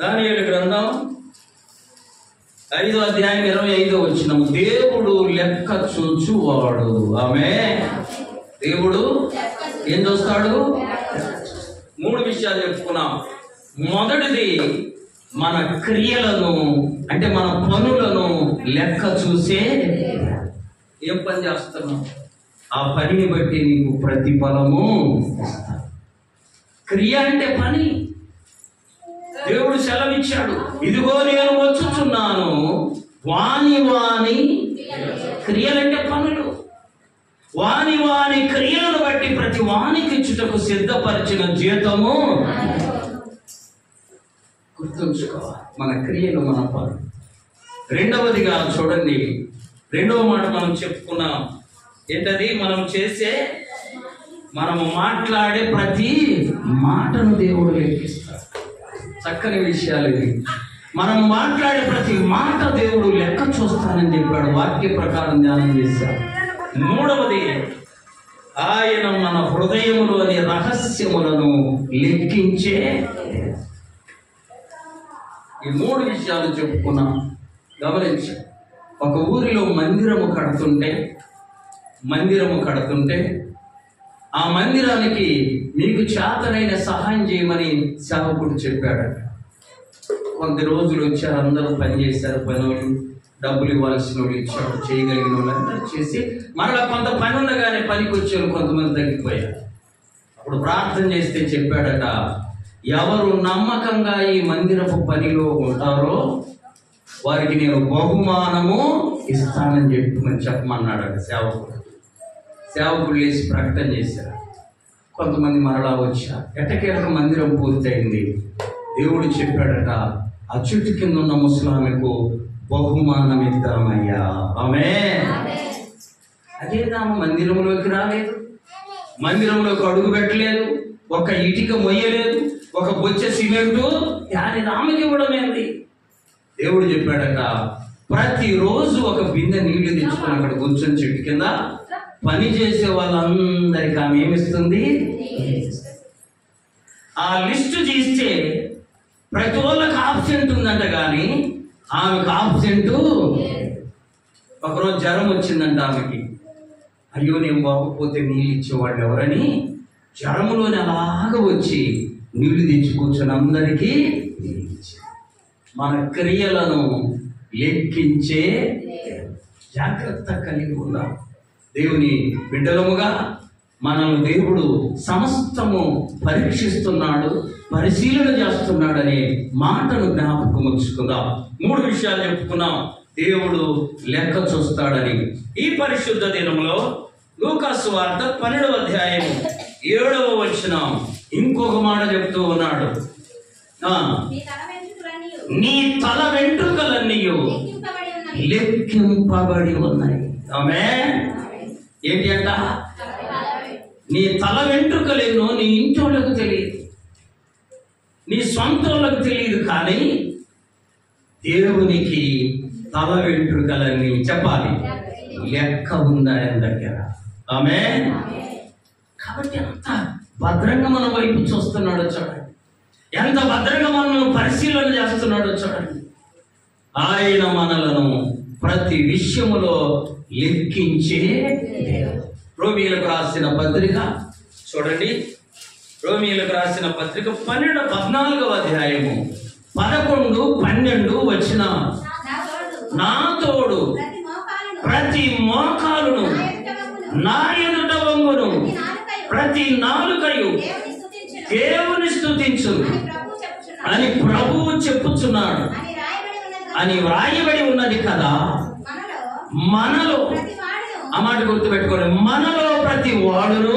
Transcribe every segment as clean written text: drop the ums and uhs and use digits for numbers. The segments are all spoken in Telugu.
దానియేలు గ్రంథం 5వ అధ్యాయం 25వ వచనం. దేవుడు లెక్క చూచువాడు. ఆమేన్. దేవుడు ఏం చూస్తాడు? 3 విషయాలు చెప్పుకున్నాం. మొదటిది, మన క్రియలను అంటే మన పనులను లెక్క చూసే ఏం పని చేస్తున్నాం ఆ పనిని బట్టి నీకు ప్రతిఫలము. క్రియ అంటే పని. దేవుడు సెలవిచ్చాడు, ఇదిగో నేను వచ్చుచున్నాను, వాని వాని క్రియలంటే పనులు, వాని వాని క్రియలను బట్టి ప్రతి వానికి ఇచ్చుటకు సిద్ధపరిచిన జీతము. గుర్తుంచుకోవాలి మన క్రియలు, మన పనులు. రెండవదిగా చూడండి, రెండవ మాట మనం చెప్పుకున్నాం. ఏంటది? మనము మాట్లాడే ప్రతి మాటను దేవుడు లెక్కిస్తాడు. చక్కని విషయాలు ఇవి. మనం మాట్లాడే ప్రతి మాట దేవుడు లెక్క చూస్తానని చెప్పాడు. వాక్య ప్రకారం ధ్యానం చేశాడు. మూడవది, ఆయన మన హృదయములోని రహస్యములను లెక్కించే. ఈ 3 విషయాలు చెప్పుకున్నాం. గమనించు. ఒక ఊరిలో మందిరము కడుతుంటే ఆ మందిరానికి మీకు చేతనైన సహాయం చేయమని సేవకుడు చెప్పాడు. కొద్ది రోజులు వచ్చారు, అందరూ పని చేశారు. పనులు డబ్బులు ఇవ్వాల్సిన వాళ్ళు ఇచ్చాడు, చేయగలిగిన వాళ్ళు అందరూ చేసి మరలా కొంత పని ఉండగానే పనికి వచ్చారు, కొంతమంది తగ్గిపోయారు. అప్పుడు ప్రార్థన చేస్తే చెప్పాడట, ఎవరు నమ్మకంగా ఈ మందిరపు పనిలో ఉంటారో వారికి నేను బహుమానము ఇస్తానని చెప్పమన్నాడట సేవకుడు. సేవకుడు లేచి ప్రకటన చేశారు. కొంతమంది మరలా వచ్చారు. ఎట్టకేలకు మందిరం పూర్తయింది. దేవుడు చెప్పాడట, ఆ చుట్టు కింద ఉన్న ముసలామెకు బహుమానం ఇద్దామయ్యా. ఆమేన్. అదేనా, మందిరంలోకి రాలేదు, మందిరంలోకి అడుగు పెట్టలేదు, ఒక ఇటుక మొయ్యలేదు, ఒక బొచ్చ సిమెంటు ఆమెకి ఇవ్వడం ఏంది? దేవుడు చెప్పాడట, ప్రతిరోజు ఒక బిందె నీళ్లు తెచ్చుకొని అక్కడ కూర్చొని చెట్టు కింద పని చేసే వాళ్ళందరికీ ఆమె ఏమిస్తుంది? ఆ లిస్టు చేస్తే ప్రతి వాళ్ళకి ఆబ్సెంట్ ఉందంట, కానీ ఆమెకు ఆబ్సెంట్. ఒకరోజు జ్వరం వచ్చిందంట ఆమెకి. అయ్యో, నేను బాగోపోతే నీళ్ళు ఇచ్చేవాళ్ళు ఎవరని జ్వరములోని అలాగ వచ్చి నీళ్లు తెచ్చి కూర్చొని అందరికీ. మన క్రియలను లెక్కించే జాగ్రత్త కలిగి ఉన్నాం. దేవుని బిడ్డలముగా మనల్ని దేవుడు సమస్తము పరీక్షిస్తున్నాడు, పరిశీలన చేస్తున్నాడనే మాటను జ్ఞాపకం ఉంచుకుందాం. 3 విషయాలు చెప్పుకున్నాం. దేవుడు లెక్క చూస్తాడని. ఈ పరిశుద్ధ దినంలో లూకాసు వార్త 12వ అధ్యాయం 7వ వచనం ఇంకొక మాట చెప్తూ ఉన్నాడు. నీ తల వెంట్రుకలన్నీ లెక్కింపబడి ఉన్నాయి. ఆమేన్. ఏంటి అంట? నీ తల వెంట్రుకలేనో నీ ఇంటోళ్ళకు తెలియదు, నీ సొంతోళ్ళకు తెలియదు, కానీ దేవునికి తల వెంట్రుకలన్నీ చెప్పాలి లెక్క ఉందా ఆయన దగ్గర. ఆమేన్. కాబట్టి అంత భద్రంగా మన వైపు చూస్తున్నాడో చూడండి, ఎంత భద్రంగా మనల్ని పరిశీలన చేస్తున్నాడో చూడండి. ఆయన మనలను ప్రతి విషయములో లెక్కించే. రోమీయులకు రాసిన పత్రిక చూడండి. రోమీయులకు రాసిన పత్రిక 14వ అధ్యాయము 11, 12 వచన. నా తోడు ప్రతి మోకాలును నా ఎదుట వంగును, ప్రతి నాలుకయు దేవుని స్తుతించును అని ప్రభువు చెప్పుచున్నాడు అని వ్రాయబడి ఉన్నది కదా. మనలో, ఆ మాట గుర్తుపెట్టుకోండి, మనలో ప్రతి వాడును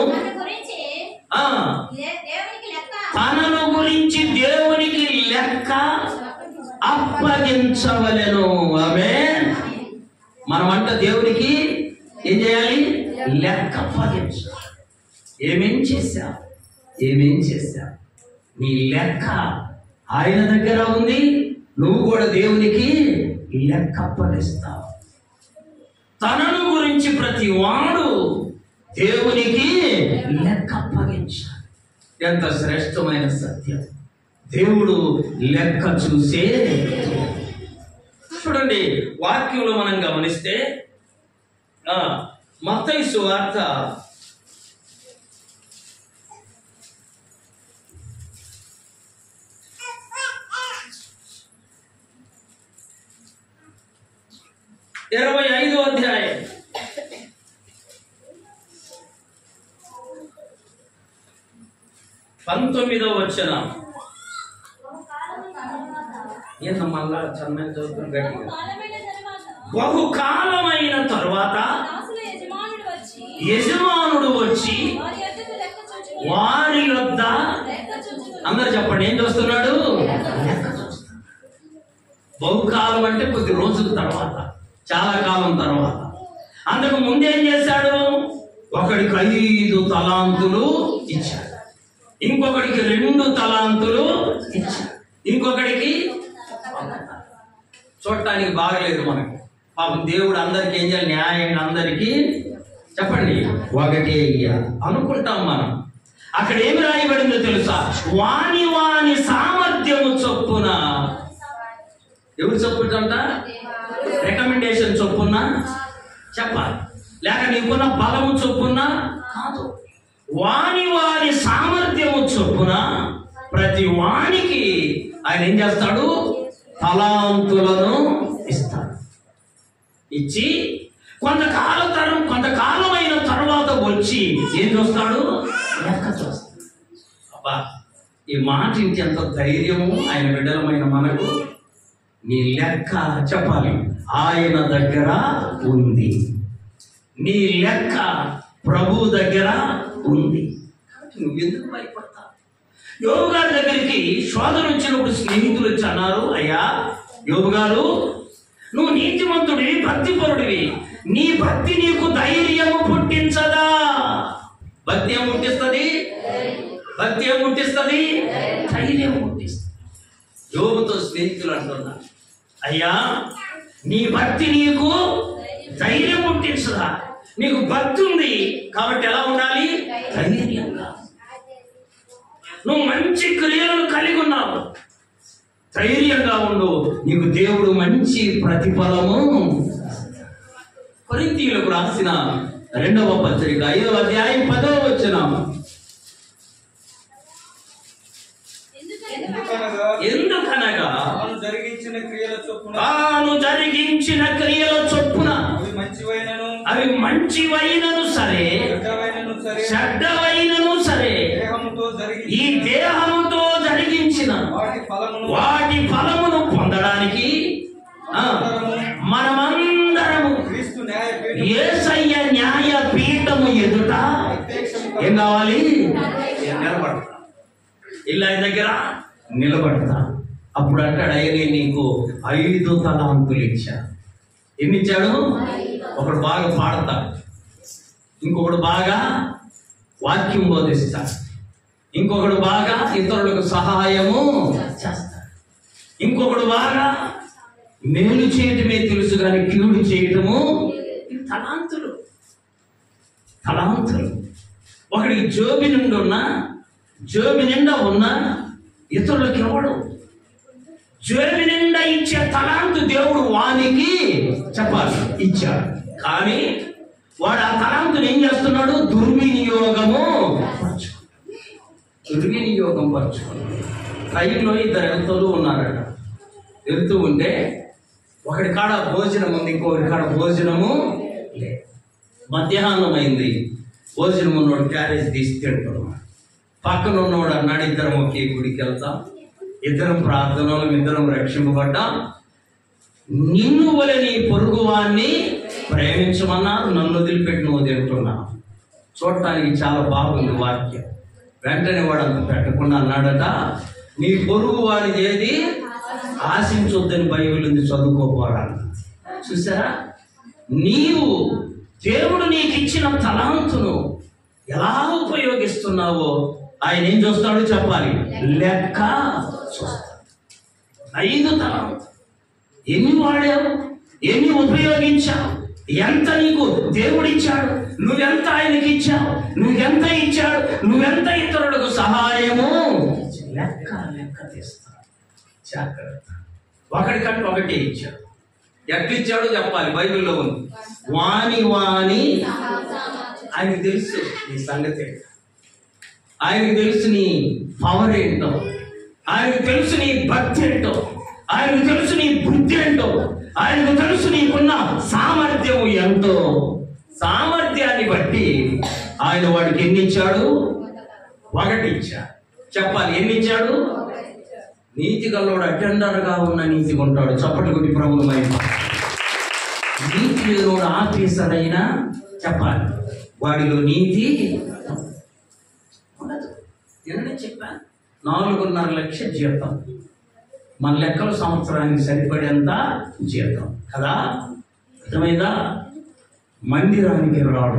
తనను గురించి దేవునికి లెక్క అప్పగించవలెను. ఆమేన్. మనమంట దేవునికి ఏం చేయాలి? లెక్క అప్పగించాలి. ఏమేం చేశా నీ లెక్క ఆయన దగ్గర ఉంది. నువ్వు కూడా దేవునికి లెక్క అప్పగిస్తావు. తనను గురించి ప్రతి వాడు దేవునికి లెక్క అప్పగించాలి. ఎంత శ్రేష్టమైన సత్యం! దేవుడు లెక్క చూసే. చూడండి, వాక్యంలో మనం గమనిస్తే మత్తయి సువార్త 25వ అధ్యాయం 19వ వచనం. మళ్ళా చన్నగా చదువుతున్న గట్టిగా. బహుకాలమైన తరువాత యజమానుడు వచ్చి వారి వద్ద, అందరు చెప్పండి, ఏం చూస్తున్నాడు? బహుకాలం అంటే కొద్ది రోజుల తర్వాత, చాలా కాలం తర్వాత. అంతకు ముందేం చేశాడు? ఒకడికి 5 తలాంతులు ఇచ్చాడు, ఇంకొకడికి 2 తలాంతులు ఇచ్చాడు, ఇంకొకడికి. చూడటానికి బాగలేదు మనకి. పాపం దేవుడు అందరికి ఏం చేయాలి? న్యాయంగా అందరికీ చెప్పండి ఒకటే ఇయ్యాలి అనుకుంటాం మనం. అక్కడ ఏమి రాయబడిందో తెలుసా? వాని వాని సామర్థ్యము చొప్పున. ఎవరు చొప్పుంట? రికమెండేషన్ చొప్పున చెప్పాలి, లేక నీకున్న బలము చొప్పున కాదు. వాని వాని సామర్థ్యము చొప్పున ప్రతి వానికి ఆయన ఏం చేస్తాడు? తలాంతులను ఇస్తాడు. ఇచ్చి కొంతకాలమైన తర్వాత వచ్చి ఏం చూస్తాడు? లెక్క చూస్తాడు. అబ్బా, ఈ మాట ఇంటి ఎంత ధైర్యము ఆయన బిడ్డలమైన మనకు. నీ లెక్క చెప్పాలి, ఆయన దగ్గర ఉంది. నీ లెక్క ప్రభు దగ్గర ఉంది. నువ్వెందుకు భయపడతావు? యోబు గారి దగ్గరికి శోధన వచ్చినప్పుడు స్నేహితులు వచ్చి అన్నారు, అయ్యా యోబు గారు, నువ్వు నీతిమంతుడివి, భక్తిపరుడివి, నీ భక్తి నీకు ధైర్యము పుట్టించదా? భక్తి ఏం పుట్టిస్తుంది? భక్తి ఏం పుట్టిస్తుంది? ధైర్యం పుట్టిస్తుంది. యోబుతో స్నేహితులు అంటున్నారు, అయ్యా నీ భక్తి నీకు ధైర్యం పుట్టించదా? నీకు భక్తి ఉంది కాబట్టి ఎలా ఉండాలి? ధైర్యంగా. నువ్వు మంచి క్రియలను కలిగి ఉన్నావు, ధైర్యంగా ఉండు, నీకు దేవుడు మంచి ప్రతిఫలము. కొరింథీయులకు రాసిన 2వ పత్రిక 5వ అధ్యాయం 10వ వచనం. ఎందుకనగా తాను జరిగించిన క్రియల చొప్పున అవి మంచివైనను సరే, చెడ్డవైనను సరే, ఈ దేహముతో జరిగించిన వాటి ఫలమును పొందడానికి మనమందరము యేసయ్య న్యాయ పీఠము ఎదుట ఏం కావాలి? నిలబడతా. ఇలా దగ్గర నిలబడతా. అప్పుడు అంటాడు, అయ్యే నీకు 5 తలాంతులు ఇచ్చా. ఎన్ని ఇచ్చాడు? ఒకడు బాగా పాడతాడు, ఇంకొకడు బాగా వాక్యం బోధిస్తాడు, ఇంకొకడు బాగా ఇతరులకు సహాయము చేస్తాడు, ఇంకొకడు బాగా మేలు చేయటమే తెలుసు కానీ కీడు చేయటము. తలాంతులు. ఒకడికి జోబి నిండా ఉన్నా ఇతరులకు ఇవ్వడు. జోబి నిండా ఇచ్చే తలాంతు దేవుడు వానికి చెప్పాలి ఇచ్చాడు. కానీ వాడు ఆ తలాంతుని ఏం చేస్తున్నాడు? దుర్వినియోగం పరుచుకున్నాడు. ట్రైన్లో 2 వెళ్తూ ఉన్నారట. వెళ్తూ ఉంటే ఒకడి కాడ భోజనం ఉంది, ఇంకొకటి కాడ భోజనము లేదు. మధ్యాహ్నం అయింది, భోజనం ఉన్నవాడు క్యారేజ్ తీసి తింటున్నాడు. పక్కన ఉన్నవాడు అన్నాడు, ఇద్దరం ఒకే గుడికి వెళ్తాం, ఇద్దరం ప్రార్థనలు, ఇద్దరం రక్షింపబడ్డాం, నిన్ను వలె నీ పొరుగు వాడిని ప్రేమించమన్నారు, నన్ను వదిలిపెట్టి నువ్వు తింటున్నావు. చూడటానికి చాలా బాగుంది వాక్యం. వెంటనే వాడు అంత పెట్టకుండా అన్నాడట, నీ పొరుగు వాడిది ఏది ఆశించొద్దని బైబిల్ ఉంది, చదువుకోపోరా. చూసారా? నీవు దేవుడు నీకు ఇచ్చిన తలాంతును ఎలా ఉపయోగిస్తున్నావో ఆయన ఏం చూస్తాడో చెప్పాలి, లెక్క చూస్తాడు. 5 తలాంతులు ఎన్ని వాడావు, ఎన్ని ఉపయోగించావు, ఎంత నీకు దేవుడిచ్చాడు, నువ్వెంత ఆయనకి ఇచ్చావు, నువ్వెంత ఇచ్చాడు, నువ్వెంత ఇతరులకు సహాయము లెక్క తీస్తాడు. జాగ్రత్త. ఒకటికంటే ఒకటి ఇచ్చాడు. ఎట్లిచ్చాడో చెప్పాలి. బైబిల్లో ఉంది. వాని ఆయనకు తెలుసు నీ సంగతి ఏంటో, ఆయనకు తెలుసు నీ పవర్ ఏంటో, ఆయనకు తెలుసు నీ భక్తి ఏంటో, ఆయనకు తెలుసు నీ బుద్ధి ఏంటో, ఆయనకు తెలుసు నీకున్న సామర్థ్యం ఎంతో. సామర్థ్యాన్ని బట్టి ఆయన వాడికి ఎన్ని ఇచ్చాడు? ఒకటి ఇచ్చాడు. చెప్పాలి, ఎన్ని ఇచ్చాడు? నీతి గల్లోడు అటెండర్గా ఉన్న నీతిగా ఉంటాడు. చప్పట్లు కొట్టి ప్రభువు మహిమ. నీతి లేనోడు ఆఫీసర్ అయినా చెప్పాలి వాడిలో నీతి ఉండదు. ఏమని చెప్పాను? 4.5 లక్షల జీతం. మన లెక్కల సంవత్సరానికి సరిపడేంత జీతం కదా. అర్థమైందా? మందిరానికి రాడు,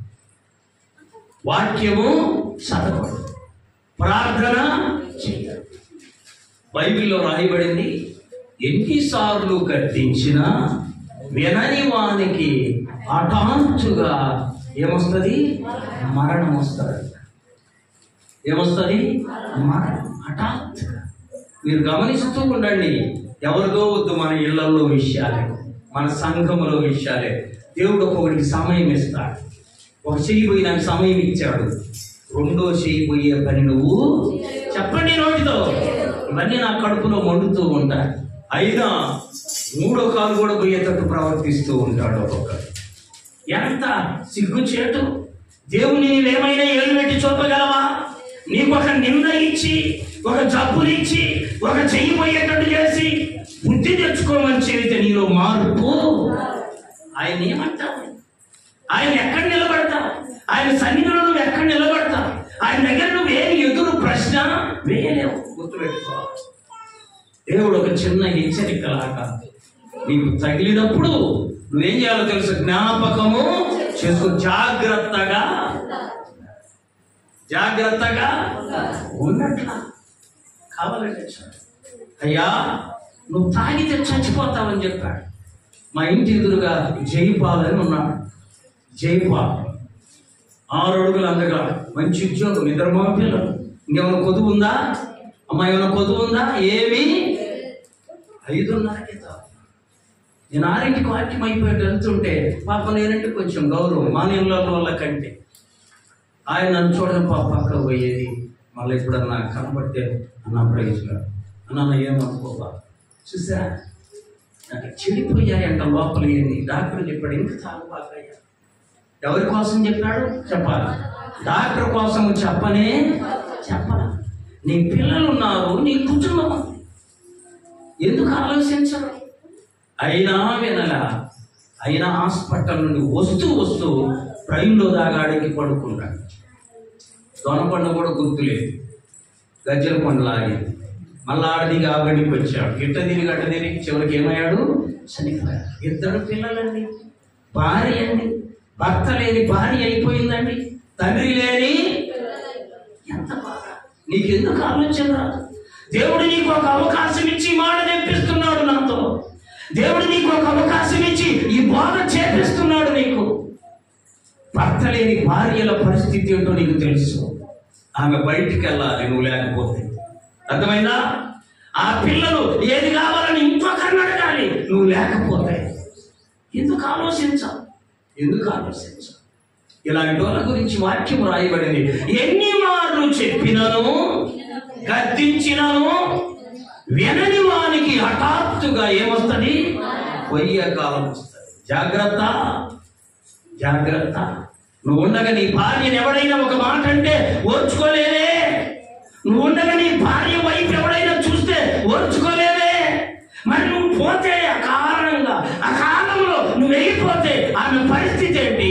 వాక్యము చదవడు, ప్రార్థన చేయడు. బైబిల్లో రాయబడింది, ఎన్నిసార్లు గద్దించినా వినని వానికి హఠాత్తుగా ఏమొస్తుంది? మరణం వస్తుంది. ఏమొస్తుంది? మరణం. హఠాత్తుగా. మీరు గమనిస్తూ ఉండండి. ఎవరిదో వద్దు, మన ఇళ్లలో విషయాలే, మన సంఘములో విషయాలే. దేవుడు ఒకరికి సమయం ఇస్తాడు. ఒక చెయ్యి పోయి నాకు సమయం ఇచ్చాడు, రెండో చెయ్యి పోయే పని నువ్వు చెప్పండి నోటితో. ఇవన్నీ నా కడుపులో మండుతూ ఉంటాయి. అయినా మూడో కాలు కూడా పోయేటట్టు ప్రవర్తిస్తూ ఉంటాడు ఒక్కొక్కరు. ఎంత సిగ్గుచేటు! దేవుని నీవేమైనా ఏళ్ళు పెట్టి చూపగలవా? నీకు ఒక నింద ఇచ్చి, ఒక జబ్బునిచ్చి, ఒక చెయ్యి పోయేటట్టు చేసి బుద్ధి తెచ్చుకోమని చెబితే నీలో మార్పు. ఆయన ఏమంటావు? ఆయన ఎక్కడ నిలబడతావు? ఆయన సన్నిధిలో నువ్వు ఎక్కడ నిలబడతావు? ఆయన దగ్గర నువ్వేమి ఎదురు ప్రశ్న వేయలేవు. గుర్తుపెట్టుకో. దేవుడు ఒక చిన్న హెచ్చరికలాగా నీకు తగిలినప్పుడు నువ్వేం చేయాలో తెలుసు. జ్ఞాపకము చేసుకో. జాగ్రత్తగా ఉన్నట్లా కావాలంటే అయ్యా నువ్వు తాగితే చచ్చిపోతావని చెప్పాడు. మా ఇంటి ఎదురుగా జైపాల్ అని ఉన్నాడు. జైపాల్ 6 అడుగులు అందగా, మంచి ఉద్యోగం, 2 మగ పిల్లలు. ఇంకేమైనా కొదువు ఉందా? అమ్మా ఏమైనా కొదువు ఉందా? ఏమి 5:30కి నేను 6ంటికి వాక్యం అయిపోయి వెళ్తుంటే పాప నేనంటే కొంచెం గౌరవం మా నీళ్ళ వాళ్ళ కంటే. ఆయన నన్ను చూడడం పాప పక్క పోయేది. మళ్ళీ ఎప్పుడన్నా కనబడితే అన్న ప్రయోజనం అన్న ఏమనుకోవా చూసా నాకు చెడిపోయాయంట లోపల. ఏంది డాక్టర్ చెప్పాడు, ఇంకా చాలా బాగా అయ్యా. ఎవరి కోసం చెప్పాడు? చెప్పాలి. డాక్టర్ కోసం చెప్పలా. నీ పిల్లలు ఉన్నారు, నీ కుటుంబం ఉంది, ఎందుకు ఆలోచించరు? అయినా వినలా. అయినా హాస్పిటల్ నుండి వస్తూ ట్రైన్లో దాగాడికి పడుకున్నాడు. దొనకొండ కూడా గుర్తులేదు, గజ్జల కొండలాగి మళ్ళా ఆడదిగా ఆగడికి వచ్చాడు. గిట్ట తిరిగి చివరికి ఏమయ్యాడు? చనిపోయాడు. 2 పిల్లలండి, భార్య అండి, భర్త లేని భార్య అయిపోయిందండి, తండ్రి లేని. ఎంత బాధ! నీకెందుకు ఆలోచన రాదు? దేవుడు నీకు ఒక అవకాశం ఇచ్చి మాట తెప్పిస్తున్నాడు నాతో. దేవుడు నీకు ఒక అవకాశం ఇచ్చి ఈ బాధ చేపిస్తున్నాడు నీకు. భర్త లేని భార్యల పరిస్థితి ఏంటో నీకు తెలుసు. ఆమె బయటికి వెళ్ళాలి నువ్వు లేకపోతే. అర్థమైందా? ఆ పిల్లలు ఏది కావాలని ఇంకొకరిని అడగాలి నువ్వు లేకపోతే. ఎందుకు ఆలోచించావు? ఇలాంటి వాళ్ళ గురించి వాక్యం రాయబడింది. ఎన్ని మార్లు చెప్పినను గద్దించినను వినని వానికి హఠాత్తుగా ఏమొస్తుంది? పోయే కాలం వస్తుంది. జాగ్రత్త. నువ్వు ఉండగా నీ భార్యను ఎవడైనా ఒక మాట అంటే ఓర్చుకోలేవే. నువ్వు ఉండగా నీ భార్య వైపు ఎవడైనా చూస్తే ఓర్చుకోలేవే. మరి నువ్వు పోతే అకాలంలో నువ్వు వెళ్ళిపోతే ఆమె పరిస్థితి ఏంటి?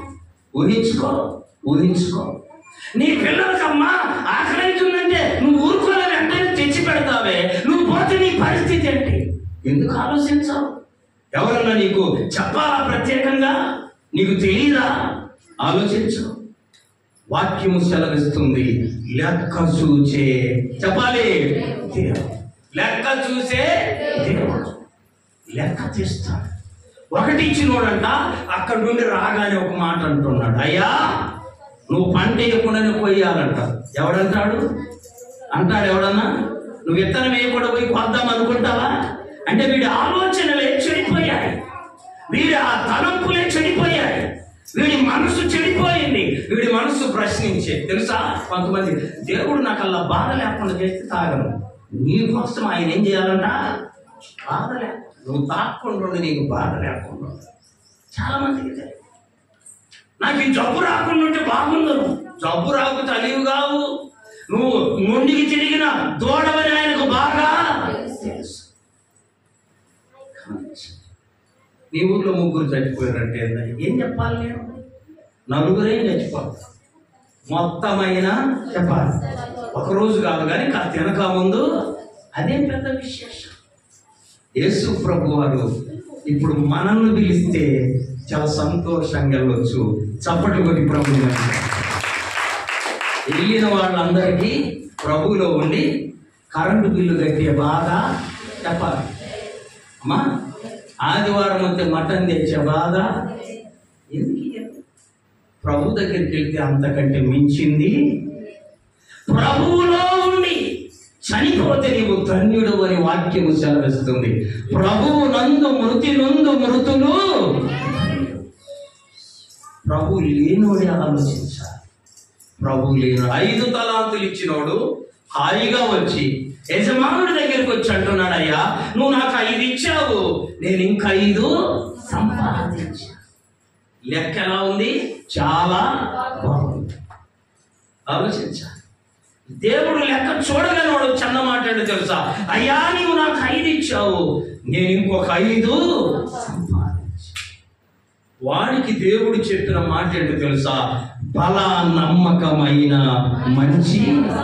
ఊహించుకో. నీ పిల్లలకమ్మా ఆకలిస్తుందంటే నువ్వు ఊరుకోలే వెంటనే తెచ్చి పెడతావే. నువ్వు పోతే నీ పరిస్థితి ఏంటి? ఎందుకు ఆలోచించావు? ఎవరన్నా నీకు చెప్పాలా ప్రత్యేకంగా? నీకు తెలియదా? ఆలోచించు. వాక్యము సెలవిస్తుంది, లెక్క చూసే చెప్పాలి దేవుడు. లెక్క చూసే దేవుడు లెక్క తీస్తాడు. ఒకటి ఇచ్చినోడంట అక్కడి నుండి రాగానే ఒక మాట అంటున్నాడు, అయ్యా నువ్వు పంట వేయకుండానే కొయ్యాలంట. ఎవడంటాడు? అంటాడు ఎవడన్నా? నువ్వు విత్తనం వేయకుండా పోయి కొద్దాం అనుకుంటావా? అంటే వీడి ఆలోచనలే చెడిపోయాయి, వీడి ఆ తలంపులే చెడిపోయాయి, వీడి మనసు చెడిపోయింది. వీడి మనసు ప్రశ్నించే తెలుసా, కొంతమంది దేవుడు నాకు అలా బాధ లేకుండా చేస్తే తాగను. నీ కోసం ఆయన ఏం చేయాలంట? బాధ లేకుండా, నువ్వు తాగకుండా నీకు బాధ లేకుండా. చాలా మందికి నాకు ఈ జబ్బు రాకుండా ఉంటే బాగుండను. జబ్బు రాకపోతే అలివి కావు, నువ్వు మొండికి తిరిగిన దూడమని ఆయనకు బాగా తెలుసు. నీ ఊర్లో 3 చచ్చిపోయారంటే ఏం చెప్పాలి? నేను 4 చచ్చిపోతాను మొత్తమైనా చెప్పాలి. ఒకరోజు కాదు కానీ కాస్త తినక ముందు అదేం పెద్ద విశేషం. యేసు ప్రభు వారు ఇప్పుడు మనల్ని పిలిస్తే చాలా సంతోషంగా వెళ్ళొచ్చు. చప్పటి కొట్టి ప్రభు వెళ్ళిన వాళ్ళందరికీ ప్రభువులో ఉండి కరెంటు బిల్లు కట్టే బాధ చెప్పాలి. అమ్మా, ఆదివారం వస్తే మటన్ తెచ్చే బాధ ఎందుకు? ప్రభు దగ్గరికి వెళ్తే అంతకంటే మించింది. ప్రభువులో ఉండి చనిపోతే నీవు ధన్యుడు అని వాక్యము సెలవిస్తుంది. ప్రభువు నందు మృతి నందు మృతులు. ప్రభు లేనోడే ఆలోచించాలి. ప్రభు లేను 5 తలాంతులు ఇచ్చినోడు హాయిగా వచ్చి యజమానుడి దగ్గరికి వచ్చి అంటున్నాడు, అయ్యా నువ్వు నాకు 5 ఇచ్చావు, నేను ఇంకా 5 సంపాదించా. లెక్క ఎలా ఉంది? చాలా బాగుంది. ఆలోచించాలి. దేవుడు లెక్క చూడగానే వాడు చిన్న మాట్లాడు తెలుసా, అయ్యా నీవు నాకు 5 ఇచ్చావు, నేను ఇంకొక 5 సంపాదించా. వాడికి దేవుడు చెప్పిన మాట ఏంటో తెలుసా? బలా నమ్మకమైన మంచి.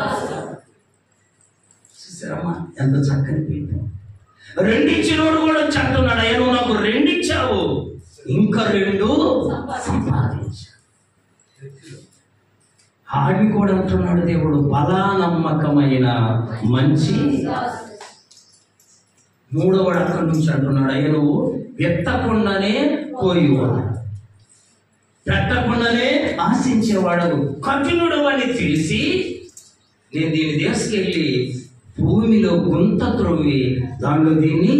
చూసారమ్మా ఎంత చక్కని పీఠం. 2 ఇచ్చినోడు కూడా అంటున్నాడు, అయ్యా నువ్వు నాకు 2 ఇచ్చావు, ఇంకా 2 సంపాదించా. ఆడిని కూడా అంటున్నాడు దేవుడు, బలా నమ్మకమైన మంచి. 3వడు అక్కడి నుంచి అంటున్నాడు, అయ్యా నువ్వు ఎత్తకుండానే పోయేవాడు, పెట్టకుండానే ఆశించేవాడు, కఠినుడు అని తెలిసి నేను దీన్ని తీసుకెళ్ళి భూమిలో గుంత త్రొవ్వి దానిలో దీన్ని.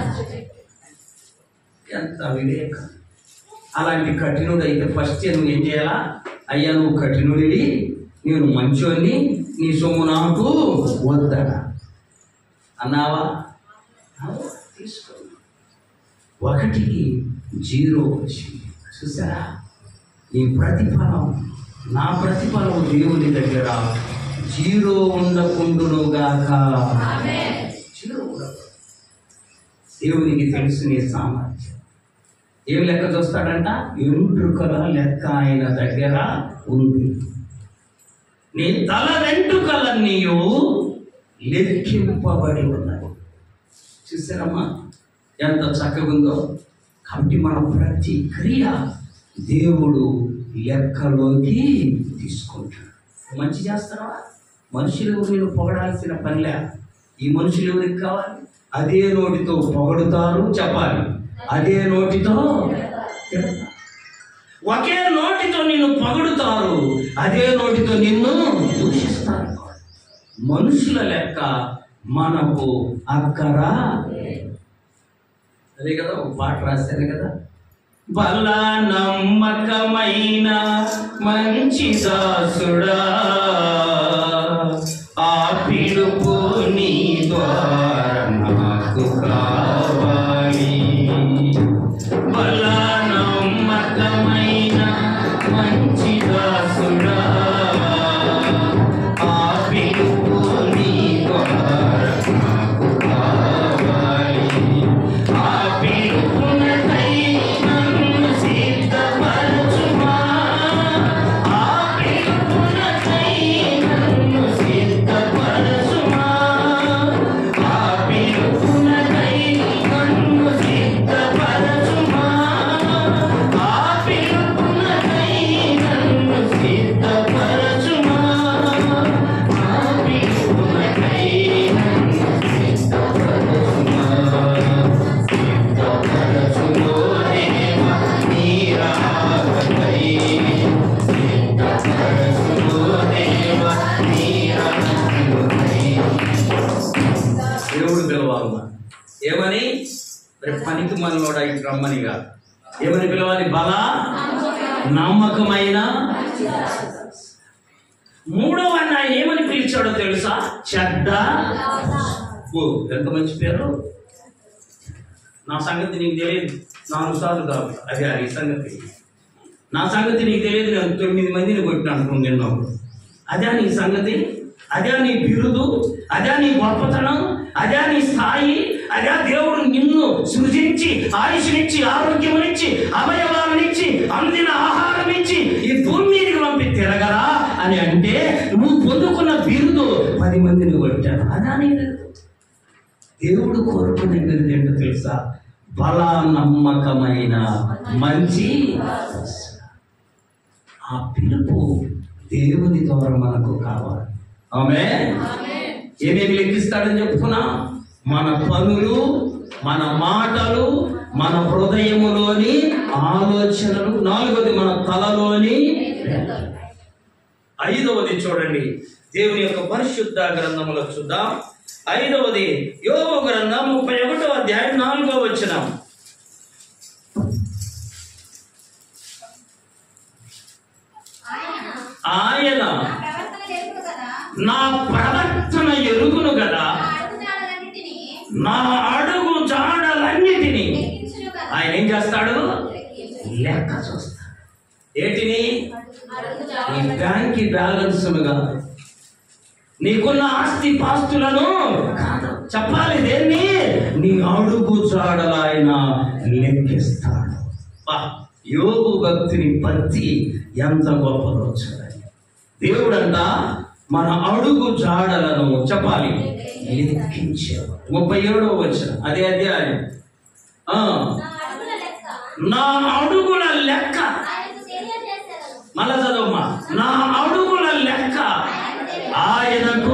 ఎంత వివేకం! అలాంటి కఠినుడు అయితే ఫస్ట్ నువ్వు ఏం చేయాలా? అయ్యా నువ్వు కఠినుడివి, నేను మంచోని, నీ సొమ్ము నాకు వద్దడా అన్నావా? తీసుకో. 1కి 0 వచ్చింది. చూసారా? నీ ప్రతిఫలం, నా ప్రతిఫలం దేవుని దగ్గర 0 ఉండకుండునుగాక. 0 ఉండదు. దేవునికి తెలుసు నీ సామర్థ్యం. ఏం లెక్క చూస్తాడంట? వెంట్రుకల లెక్క ఆయన దగ్గర ఉంది. నీ తల వెంట్రుకలన్నీ లెక్కింపబడి ఉన్నాయి. చూసారమ్మా ఎంత చక్కగా ఉందో. కాబట్టి మన ప్రతి క్రియ దేవుడు లెక్కలోకి తీసుకుంటాడు. మంచి చేస్తావా? మనుషులు నేను పొగడాల్సిన పనిలే. ఈ మనుషులు ఎవరికి కావాలి? అదే నోటితో పొగడుతారు, చెప్పాలి, అదే నోటితో ఒకే నోటితో నిన్ను పొగడుతారు, అదే నోటితో నిన్ను దూషిస్తారు. మనుషుల లెక్క మనకు అక్కరా. అదే కదా ఒక పాట రాశారు కదా, బలా నమ్మకమైన మంచి దాసుడా ఆ పిలుపు నీ ద్వారా నాకు కావాలి. బలా నమ్మకమైన మంచి దాసుడా ఆ పిలుపు నీ ద్వారా నాకు కావాలి. ఆ పిలుపునకై నన్ను సిద్ధపరచుమా, ఆ పిలుపునకై నన్ను సిద్ధపరచుమా, ఆ పిలుపునకై నన్ను సిద్ధపరచుమా. ఏమని? మరి పనికి మనలోడా ఇటు రమ్మనిగా ఏమని పిలవాలి? బల నమ్మకమైన. మూడవ ఆయన ఏమని పిలిచాడో తెలుసా? చెడ్డ. ఎంత మంచి పేరు! నా సంగతి నీకు తెలియదు 4 సార్లు కాదు, అదే అది సంగతి. నా సంగతి నీకు తెలియదు, నేను 9 మందిని కొట్టినట్టు నిన్నప్పుడు. అదే నీ సంగతి, అదే నీ బిరుదు, అదే నీ గొప్పతనం, అదే నీ స్థాయి, అదే దేవుడు నిన్ను సృజించి ఆయుష్నిచ్చి ఆరోగ్యమునిచ్చి అవయవాలనిచ్చి అందిన ఆహారం ఇచ్చి ఈ భూమి మీదకి పంపి తిరగరా అని అంటే నువ్వు పొందుకున్న బిరుదు 10 మందిని కొట్టాను. అదా నీ దేవుడు కోరుకునే బిరుదు ఏంటో తెలుసా? బల నమ్మకమైన మంచి. ఆ పిలుపు దేవుని ద్వారా మనకు కావాలి. ఆమేన్. ఏమేమి లెక్కిస్తాడని చెప్పుకున్నా? మన పనులు, మన మాటలు, మన హృదయములోని ఆలోచనలు. 4వది మన తలలోని. 5వది చూడండి, దేవుని యొక్క పరిశుద్ధ గ్రంథములో చూద్దాం. 5వది యోబు గ్రంథం 31వ అధ్యాయం 4వ వచనం. ఆయన నా ప్రవర్తన ఎరుగును కదా, నా అడుగు జాడలన్నిటినీ ఆయన ఏం చేస్తాడు? లెక్క చూస్తాడు. ఏటిని? నీ బ్యాంక్ బ్యాలెన్స్లుగా, నీకున్న ఆస్తి పాస్తులను కాదు, చెప్పాలి దేన్ని? నీ అడుగు జాడలు ఆయన లెక్కిస్తాడు. యోబు భక్తిని పత్తి ఎంత గొప్పదో చూడండి. దేవుడంట మన అడుగు జాడలను చెప్పాలి లెక్కించేవాడు. 37వ వచనం అదే అధ్యాయం. నా అడుగుల లెక్క, మళ్ళా చదవమ్మా, నా అడుగుల లెక్క ఆయనకు.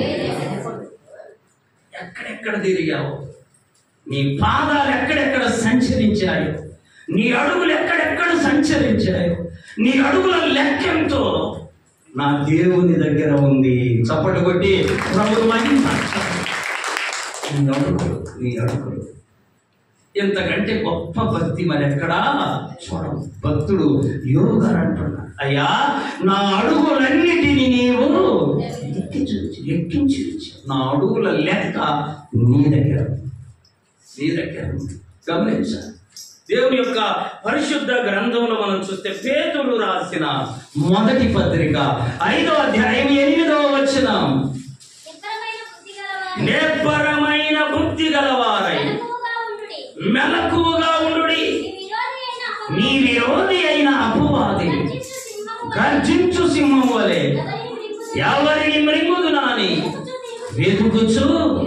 ఎక్కడెక్కడ తిరిగావు, నీ పాదాలు ఎక్కడెక్కడ సంచరించాయో, నీ అడుగులు ఎక్కడెక్కడ సంచరించాయో, నీ అడుగుల లెక్కంతో నా దేవుని దగ్గర ఉంది. చప్పట్లు కొట్టి ప్రభువుని నీ అడుగులు, నీ అడుగులు. ఇంతకంటే గొప్ప భక్తి మరి ఎక్కడా చూడము. భక్తుడు యోబు గారు అంటున్నాడు, అయ్యా నా అడుగులన్నిటినీ నీవు లెక్కించి నా అడుగుల లెక్క నీ దగ్గర, నీ దగ్గర. గమనించాలి. దేవుని యొక్క పరిశుద్ధ గ్రంథంలో మనం చూస్తే పేతురు రాసిన మొదటి పత్రిక 5వ అధ్యాయం 8వ వచనం. నిబ్బరమైన బుద్ధి గలవారై మెలకువగా ఉండుడి, నీ విరోధి అయిన అపవాది గర్జించు సింహం వలె ఎవరిని మృంగుదునని వెతుకుచు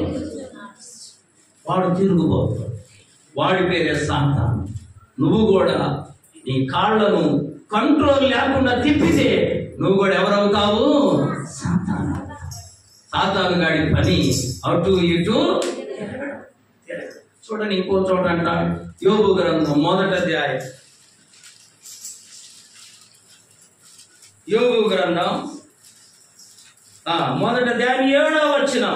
వాడు తిరుగుబోతాడు. వాడి పేరే సాతాను. నువ్వు కూడా నీ కాళ్ళను కంట్రోల్ లేకుండా తిప్పితే నువ్వు కూడా ఎవరవుతావు? సాతాను. సాతాను గాడి పని అటు ఇటు చూడండి. ఇంకో చోట అంటాడు, యోబు గ్రంథం 1వ అధ్యాయం. యోబు గ్రంథం 1వ అధ్యాయం 7వ వచనం.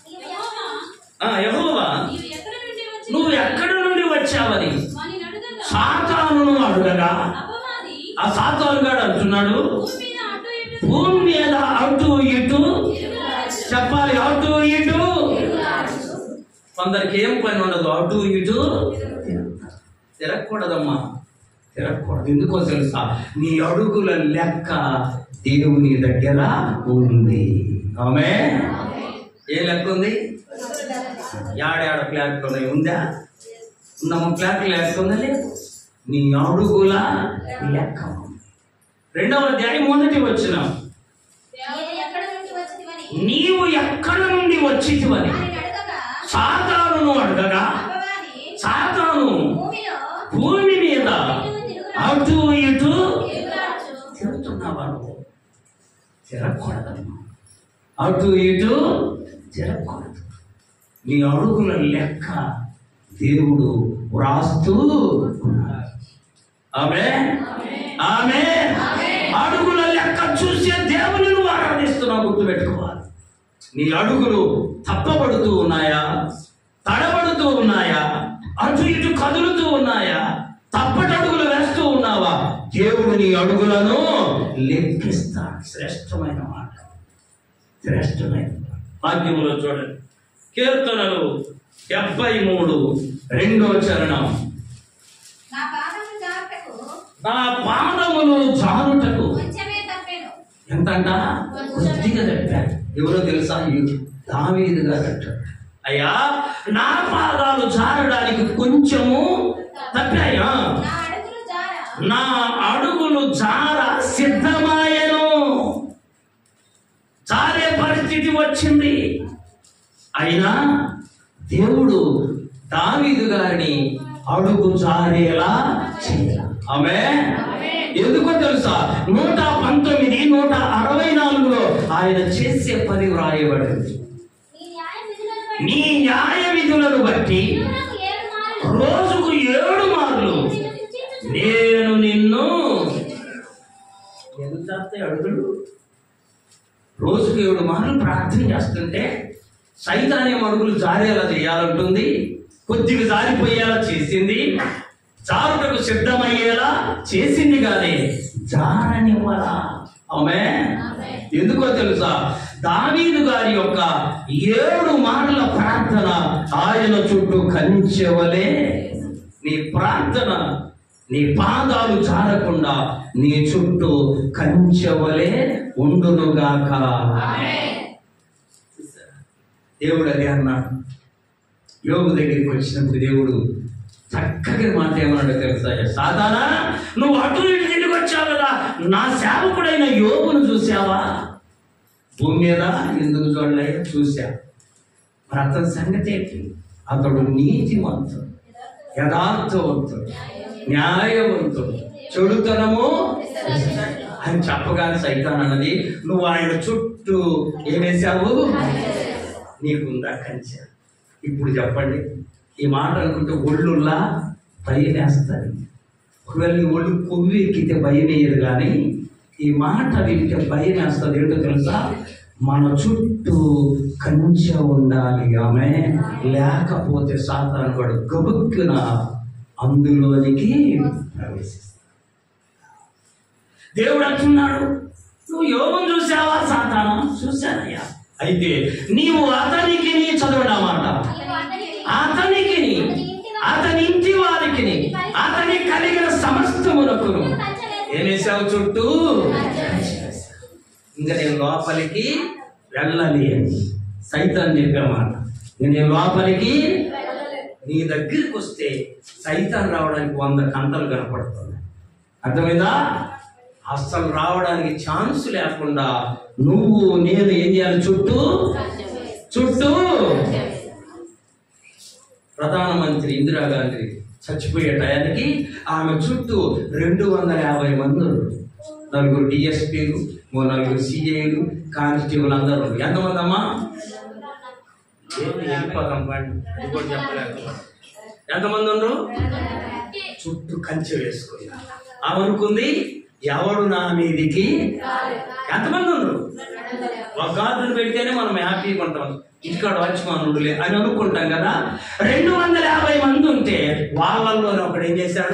యెహోవా నువ్వు ఎక్కడ నుండి వచ్చావని సాతానును అడుగగా, ఆ సాతాను గాడు అంటున్నాడు, భూమి మీద అటు ఇటు చెప్పాలి, అటు ఇటు. కొందరికి ఏం పని ఉండదు, అటు ఇటు తిరగకూడదమ్మా, తిరగకూడదు. ఎందుకో తెలుసా? నీ అడుగుల లెక్క దేవుని దగ్గర ఉంది. ఆమేన్. ఏ లెక్క ఉంది? ఏడాడ ప్లాట్ ఉందా? ఉందమ్మ, ప్లాట్ లెక్క ఉందా? లేదు. నీ అడుగుల లెక్క. 2వ అధ్యాయం 1వ వచనం. నీవు ఎక్కడ నుండి వచ్చితివని సాతానును అడగగా, సాతాను భూమి మీద అటు ఇటు తిరుగుతున్నావా? తిరగకూడదమ్మా, అటు ఇటు తిరగకూడదు. నీ అడుగుల లెక్క దేవుడు వ్రాస్తూ ఉన్నాడు. ఆమేన్, ఆమేన్. అడుగుల లెక్క చూసే దేవుని నువ్వు ఆరాధిస్తున్నావు. గుర్తుపెట్టుకోవాలి. నీ అడుగులు తప్పబడుతూ ఉన్నాయా? తడబడుతూ ఉన్నాయా? అటు ఇటు కదులుతూ ఉన్నాయా? తప్పటడుగులు వేస్తూ ఉన్నావా? దేవుడు నీ అడుగులను లెక్కిస్తాడు. శ్రేష్టమైన మాట, శ్రేష్టమైన వాక్యములో చూడండి. కీర్తనలు 73:2 నా పాదములు జారుటకు ఎంతంట? కొద్దిగా తప్పారు. ఎవరో తెలుసా? దావీదు గారు అంటారు, అయ్యా నా పాదాలు జారడానికి కొంచెము తప్పాయా, నా అడుగులు జార సిద్ధమాయను. జారే పరిస్థితి వచ్చింది. అయినా దేవుడు దావీదు గారిని అడుగు జారేలా చేయాలి. ఆమేన్. ఎందుకో తెలుసా? 119, 164లో ఆయన చేసే పని వ్రాయబడింది. నీ న్యాయ విధులను బట్టి రోజుకు 7 మార్లు నేను నిన్ను ఎందుకు చేస్తాయి అడుగులు? రోజుకు 7 మార్లు ప్రార్థన చేస్తుంటే సైతాన్ని అడుగులు జారేలా చేయాలంటుంది. కొద్దిగా జారిపోయేలా చేసింది, జారుటకు సిద్ధమయ్యేలా చేసింది, కానీ జారనివ్వలా. ఆమేన్. ఎందుకో తెలుసా? దావీదు గారి యొక్క 7 మార్ల ప్రార్థన ఆయన చుట్టూ కంచెవలే. నీ ప్రార్థన, నీ పాదాలు జారకుండా నీ చుట్టూ కంచెవలే ఉండునుగాక. దేవుడు అదే అన్నాడు. యోబు దగ్గరికి వచ్చినప్పుడు దేవుడు చక్కగా మాట ఏమన్నాడో తెలుసా? సాతానా, నువ్వు అటు ఇటు తిరిగి వచ్చావు కదా, నా సేవకుడైన యోబును చూసావా? భూమి మీద ఎందుకు చూడలే? చూసా. మరి అతని సంగతి ఏంటి? అతడు నీతివంతుడు, యథార్థవంతుడు, న్యాయవంతుడు, చెడుతనము అని చెప్పగానే సైతాన్ అన్నది, నువ్వు ఆయన చుట్టూ ఏమేశావు? నీకుందా కంచె? ఇప్పుడు చెప్పండి, ఈ మాట అనుకుంటే ఒళ్ళులా భయం వేస్తుంది. ఒకవేళ నీ ఒళ్ళు కొవ్వు ఎక్కితే భయం వేయదు, కానీ ఈ మాట వింటే భయం వేస్తుంది. ఏంటో తెలుసా? మన చుట్టూ కంచె ఉండాలి. ఆమె లేకపోతే సాతాను కూడా గబుక్కున అందులోనికి ప్రవేశిస్తాడు. దేవుడు అంటున్నాడు, నువ్వు యోబును చూసావా? సాతానా, చూశానయ్యా. అయితే నీవు అతనికి చదవడమాట, అతనికి, అతని ఇంటి వారికి, అతని కలిగిన సమస్తమునకు ఏమేశావు? చుట్టూ. ఇంకా నేను లోపలికి వెళ్ళాలి అని సైతాన్ చెప్పామాట. నేను లోపలికి, నీ దగ్గరికి వస్తే సైతాన్ రావడానికి 100 కంటలు కనపడుతున్నాయి. అర్థమైందా? అస్సలు రావడానికి ఛాన్స్ లేకుండా నువ్వు నేను ఏం చేయాలి? చుట్టూ చుట్టూ. ప్రధానమంత్రి ఇందిరాగాంధీ చచ్చిపోయే టయానికి ఆమె చుట్టూ 250 మంది, 4 డిఎస్పీలు, 4 సిఐలు, కానిస్టేబుల్ అందరూ. ఎంతమంది అమ్మా? ఎంతమంది ఉన్నారు? చుట్టూ కంచె వేసుకుని ఆమె అనుకుంది, ఎవడు నా మీదికి. ఎంతమంది ఉన్నారు? ఒక గార్డును పెడితేనే మనం హ్యాపీగా ఉంటాం, ఇక్కడ వాచ్మానుడులే అని అనుకుంటాం కదా. 250 మంది ఉంటే వాళ్ళల్లో ఒకడు ఏం చేశాడు?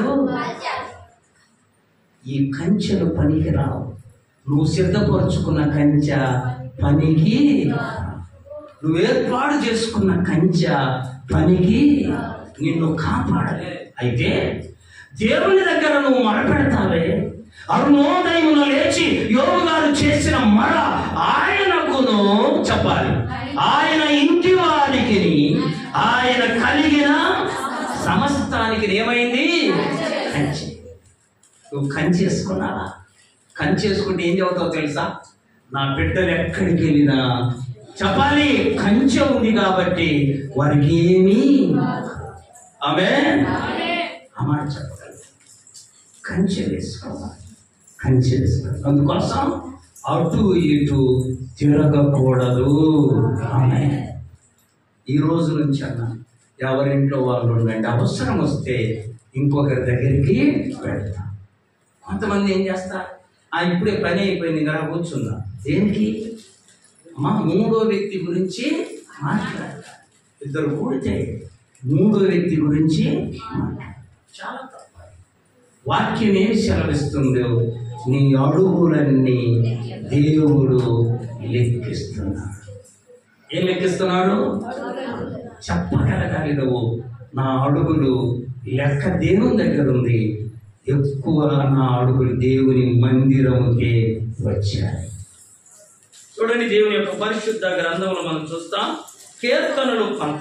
ఈ కంచెలు పనికి రావు, నువ్వు సిద్ధపరుచుకున్న కంచె పనికి, నువ్వు ఏర్పాటు చేసుకున్న కంచె పనికి నిన్ను కాపాడలే. అయితే దేవుని దగ్గర నువ్వు మొరపెడతావే, అరుణోదయమున లేచి యోబు గారు చేసిన మొర ఆయనకును చెప్పాలి, ఆయన ఇంటి వారికి, ఆయన కలిగిన సమస్తానికి ఏమైంది? కంచె. నువ్వు కంచేసుకున్నావా? కంచేసుకుంటే ఏం చెబుతావు తెలుసా? నా బిడ్డలు ఎక్కడికి వెళ్ళినా చెప్పాలి, కంచె ఉంది కాబట్టి వారికి ఏమీ. ఆమేన్. ఆ మాట చెప్పగలరు. కంచె వేసుకోవాలి, కంచె వేసుకోవాలి. అందుకోసం అటు ఇటు తిరగకూడదు. ఆమేన్. ఈ రోజు నుంచి అన్న ఎవరింట్లో వాళ్ళు ఉండండి, అవసరం వస్తే ఇంకొకరి దగ్గరికి వెళ్తాం. కొంతమంది ఏం చేస్తారు? ఇప్పుడే పని అయిపోయింది కదా, కూర్చుందా. దేనికి? మా 3వ వ్యక్తి గురించి మాట్లాడతారు. ఇద్దరు కూడితే మూడో వ్యక్తి గురించి చాలా తప్ప. వాక్యం ఏమి సెలవిస్తుందో, నీ అడుగులన్నీ దేవుడు లెక్కిస్తున్నాడు. ఏం లెక్కిస్తున్నాడు? చెప్పగలగాలి నువ్వు, నా అడుగులు లెక్క దేవుని దగ్గర ఉంది. ఎక్కువ నా అడుగులు దేవుని మందిరముకే వచ్చాయి. చూడండి, దేవుని యొక్క పరిశుద్ధ గ్రంథంలో మనం చూస్తాం. కీర్తనలు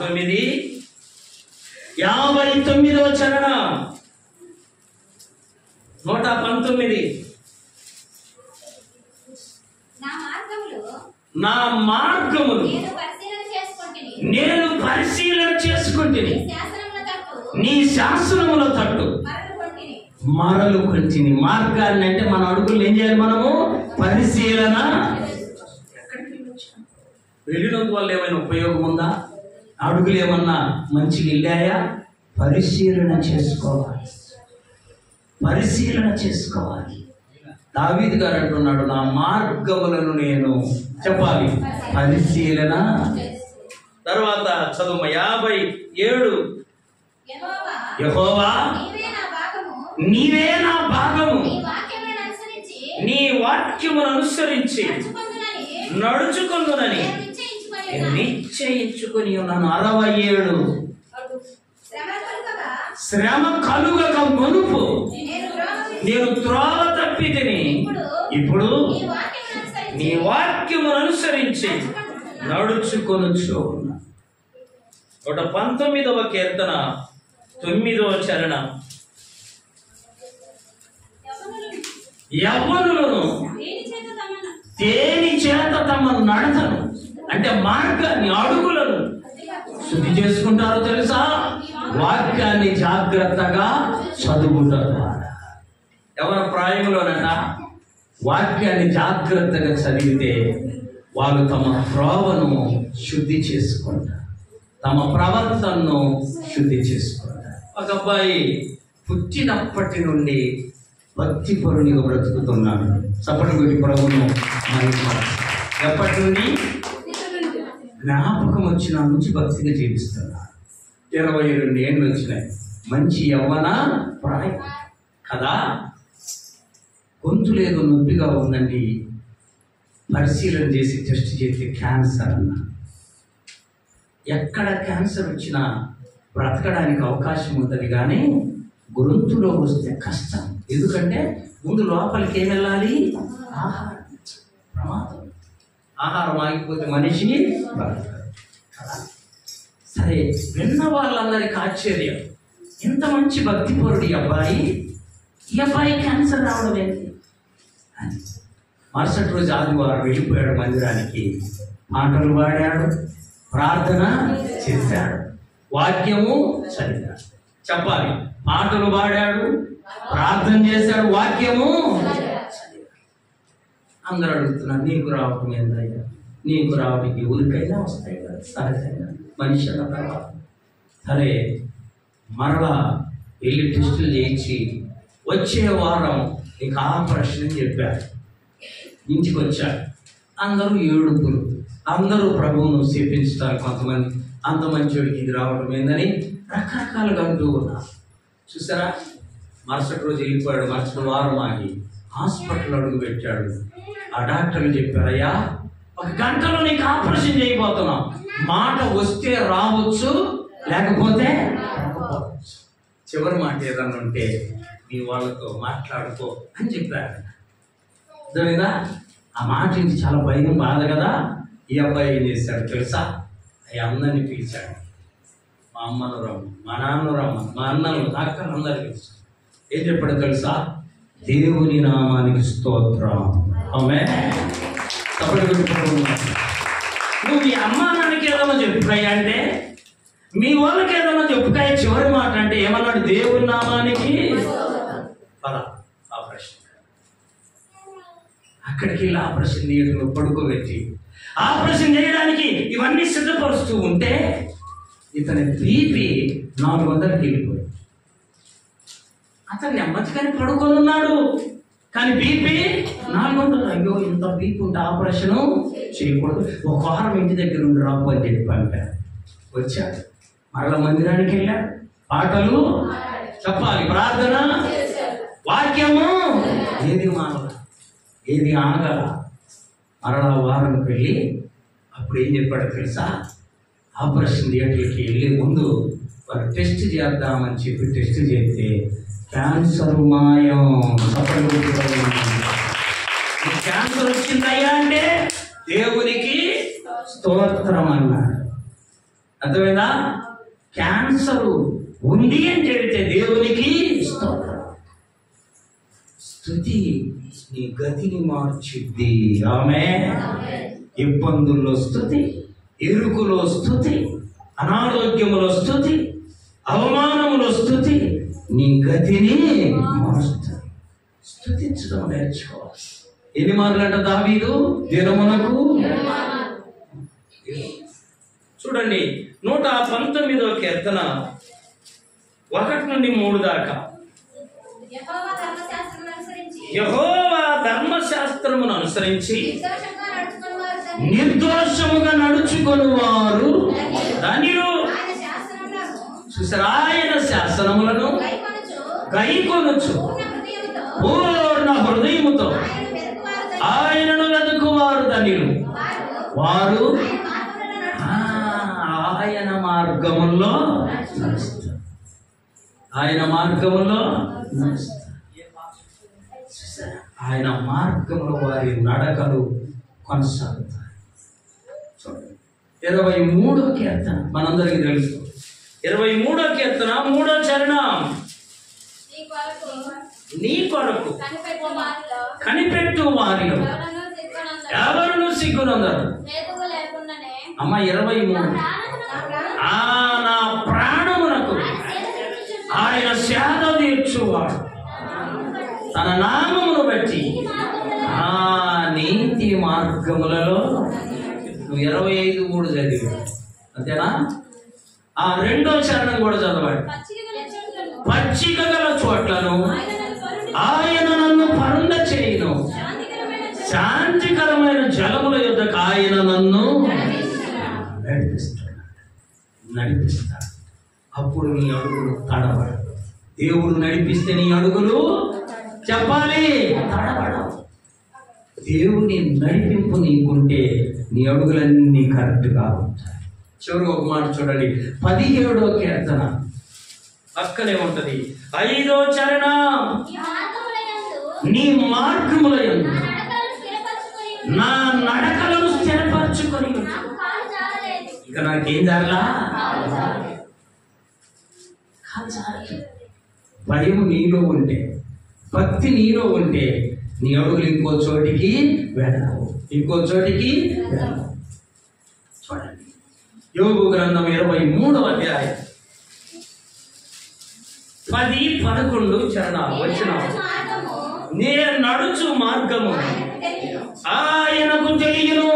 19:59 చరణం, 119. నా మార్గములు నేను పరిశీలన చేసుకుంటుని, నీ శాసనముల తట్టు మరలు కొంటిని. మార్గాన్ని అంటే మన అడుగులు ఏం చేయాలి? మనము పరిశీలన. వెళ్ళినందు వల్ల ఏమైనా ఉపయోగం ఉందా? అడుగులు ఏమన్నా మంచిగా వెళ్ళాయా? పరిశీలన చేసుకోవాలి, పరిశీలన చేసుకోవాలి. దావీదు గారు అంటున్నాడు, నా మార్గములను నేను చెప్పాలి, పరిశీలన. తర్వాత చదువు 57. యెహోవా నీవే నా భాగము, నీ వాక్యమును అనుసరించి నడుచుకుందునని నిశ్చయించుకుని ఉన్నాను. 67. శ్రమ కలుగక మునుపు నేను త్రోవ తప్పితిని, ఇప్పుడు నీ వాక్యమును అనుసరించి నడుచుకొనుచు ఉన్నా. 119వ కీర్తన 9వ చరణం, యవ్వనులను దేని చేత తమ నడతను అంటే మార్గాన్ని, అడుగులను శుద్ధి చేసుకుంటారో తెలుసా? వాక్యాన్ని జాగ్రత్తగా చదువుకుంటారు. ఎవరి ప్రాయంలోనట వాక్యాన్ని జాగ్రత్తగా చదివితే వాళ్ళు తమ త్రోవను శుద్ధి చేసుకుంటారు, తమ ప్రవర్తనను శుద్ధి చేసుకుంటారు. ఒక అబ్బాయి పుట్టినప్పటి నుండి భక్తిపరునిగా బ్రతుకుతున్నాడు. చప్పటి ప్రభును ఎప్పటి నుండి జ్ఞాపకం వచ్చిన నుంచి భక్తిగా జీవిస్తున్నాడు. 22 ఏళ్ళు వచ్చినాయి. మంచి యవ్వన ప్రాయం కదా. గొంతులు ఏదో నొప్పిగా ఉందండి, పరిశీలన చేసి టెస్ట్ చేస్తే క్యాన్సర్ అన్నా. ఎక్కడ క్యాన్సర్ వచ్చినా బ్రతకడానికి అవకాశం ఉంటుంది, కానీ గొంతులో వస్తే కష్టం. ఎందుకంటే ముందు లోపలికి ఏం వెళ్ళాలి? ఆహారం. ప్రమాదం. ఆహారం ఆగిపోతే మనిషి బ్రతకడు కదా. సరే, విన్న వాళ్ళందరికీ ఆశ్చర్యం, ఇంత మంచి భక్తిపరుడు ఈ అబ్బాయి క్యాన్సర్ రావడం ఏంటి అని. మరుసటి రోజు ఆదివారం వెళ్ళిపోయాడు మందిరానికి. పాటలు పాడాడు, ప్రార్థన చేశాడు, వాక్యము చదివాడు. చెప్పాలి, పాటలు పాడాడు, ప్రార్థన చేశాడు, వాక్యము చదివాడు. అందరూ అడుగుతున్నారు, నీకు రావటం ఏందయ్యా? నీకు రావటం ఎవరికైనా వస్తాయి కదా, సహజంగా మనిషి అన్న తర్వాత. సరే, మరలా వెళ్ళి టెస్టులు చేయించి వచ్చే వారం నీకు ఆపరేషన్ అని చెప్పారు. ఇంటికి వచ్చాడు. అందరూ ఏడుపులు, అందరూ ప్రభువును సేవించుతారు. కొంతమంది అంత మంచివాడికి ఇది రావడం ఏందని రకరకాలుగా అంటూ ఉన్నారు. చూసారా, మరుసటి రోజు వెళ్ళిపోయాడు. మరుసటి వారం ఆగి హాస్పిటల్ అడుగు పెట్టాడు. ఆ డాక్టర్లు చెప్పారు, అయ్యా 1 గంటలో నీకు ఆపరేషన్ చేయబోతున్నాం. మాట వస్తే రావచ్చు, లేకపోతే రాకపోవచ్చు. చివరి మాట ఏదన్నా ఉంటే మీ వాళ్ళతో మాట్లాడుకో అని చెప్పారు. అర్థమైందా? ఆ మాట ఇంటి చాలా భయం, బాధ కదా. ఈ అబ్బాయి ఏం చేశాడు తెలుసా? అవి అందరినీ పిలిచాడు. మా అమ్మను రమ్మ, మా నాన్న రమ్మ, మా అన్నలు, అక్కలు అందరు పిలిచాడు. ఏం చెప్పాడు తెలుసా? దేవుని నామానికి స్తోత్రం. ఆమేన్. నువ్వు మీ అమ్మా నాన్నకి ఏదన్నా చెప్పుకాయ అంటే, మీ వాళ్ళకి ఏదన్నా చెప్పుకాయ చివరి మాట అంటే ఏమన్నాడు? దేవుని నామానికి పద. ఆపరేషన్. అక్కడికి వెళ్ళి ఆపరేషన్ థియేటర్లో పడుకోబెట్టి ఆపరేషన్ చేయడానికి ఇవన్నీ సిద్ధపరుస్తూ ఉంటే ఇతని బీపీ 400కి వెళ్ళిపోయింది. అతను నెమ్మదిగానే పడుకొని ఉన్నాడు, కానీ బీపీ 400. అయ్యో, ఇంత బీపీ ఉంటే ఆపరేషన్ చేయకూడదు, 1 వారం ఇంటి దగ్గర ఉండి రాపు అని చెప్పి పంపారు. వచ్చాడు, మరల మందిరానికి వెళ్ళాడు, పాటలు చెప్పాలి, ప్రార్థన, వాక్యము ఏది మానవ, ఏది ఆనగల. మరలా వారంకి వెళ్ళి అప్పుడు ఏం చెప్పాడో తెలుసా? ఆపరేషన్ థియేటర్కి వెళ్ళే ముందు వారు టెస్ట్ చేద్దామని చెప్పి టెస్ట్ చేస్తే క్యాన్సర్ మాయం. క్యాన్సర్ వచ్చిందయ్యా అంటే దేవునికి స్తోత్రం అన్నాడు. అర్థమైందా? క్యాన్సర్ ఉంది అని చెబితే దేవునికి స్తోత్రం. స్తుతి నీ గతిని మార్చిద్ది. ఆమేన్. ఇబ్బందుల్లో స్తుతి, ఇరుకులో స్తుతి, అనారోగ్యములో స్తుతి, అవమానములో స్తుతి నీ గతిని మారుస్తుంది. స్తుతించడం నేర్చుకోవాలి. ఎన్ని మార్లంట దావీదు దినమునకు? చూడండి 119వ కీర్తన 1 నుండి 3 దాకా. యెహోవా ధర్మశాస్త్రమును అనుసరించి నిర్దోషముగా నడుచుకొని వారు ధన్యులు. చూసారా? ఆయన శాసనములను గైకొనుచు పూర్ణ హృదయముతో ఆయనను వెతుకువారు ధన్యులు. వారు ఆయన మార్గములో నడుస్తారు. ఆయన మార్గములో నడుస్తారు. ఆయన మార్గంలో వారి నడకలు కొనసాగుతాయి. 23వ కీర్తన మనందరికీ తెలుసు. 23వ కీర్తన 3వ చరణం. నీ కొరకు కనిపెట్టు వారిలో ఎవరును సిగ్గునందరు. అమ్మ 23. నా ప్రాణమునకు ఆయన సేద తీర్చువాడు, తన నామమును బట్టి నీతి మార్గములలో. నువ్వు 25:3 చదివి అంతేనా? 2వ చరణం కూడా చదవండి. పచ్చిక గల చోట్లను ఆయన నన్ను పరుండ చేయును, శాంతికరమైన జలముల యొద్దకు ఆయన నన్ను నడిపిస్తాడు. అప్పుడు నీ అడుగులు తడబడవు. దేవుడు నడిపిస్తే నీ అడుగులు చెప్పాలి తడబడవు. దేవుని నడిపింపు నీకుంటే నీ అడుగులన్నీ కరెక్ట్గా ఉంటాయి. చివరి ఒక మాట చూడండి. 17వ కీర్తన పక్కనే ఉంటది. 5వ చరణం. నీ మార్గముల యందు నా నడకలను స్థిరపరచుకొని ఇక నాకేం జరలా? భయం నీలో ఉంటే, భక్తి నీలో ఉంటే నీ అడుగులు ఇంకో చోటికి వెళ్ళవు, ఇంకో చోటికి వెళ్ళవు. చూడండి యోబు గ్రంథం 23వ అధ్యాయం 10-11 చరణాలు వచ్చిన. నేను నడుచు మార్గము ఆయనకు తెలియను,